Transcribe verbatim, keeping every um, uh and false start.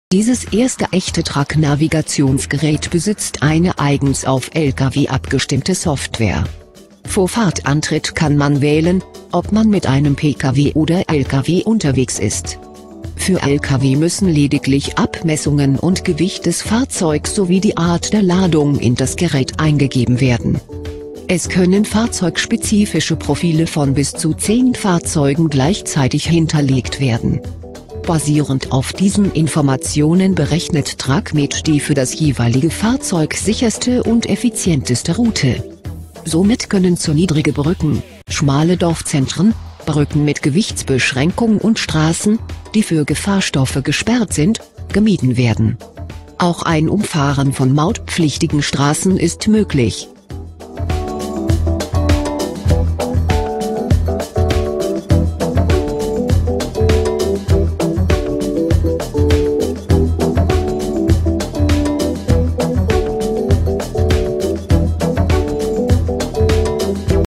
Dieses erste echte Truck-Navigationsgerät besitzt eine eigens auf L K W abgestimmte Software. Vor Fahrtantritt kann man wählen, ob man mit einem P K W oder L K W unterwegs ist. Für L K W müssen lediglich Abmessungen und Gewicht des Fahrzeugs sowie die Art der Ladung in das Gerät eingegeben werden. Es können fahrzeugspezifische Profile von bis zu zehn Fahrzeugen gleichzeitig hinterlegt werden. Basierend auf diesen Informationen berechnet TruckMate die für das jeweilige Fahrzeug sicherste und effizienteste Route. Somit können zu niedrige Brücken, schmale Dorfzentren, Brücken mit Gewichtsbeschränkung und Straßen, die für Gefahrstoffe gesperrt sind, gemieden werden. Auch ein Umfahren von mautpflichtigen Straßen ist möglich.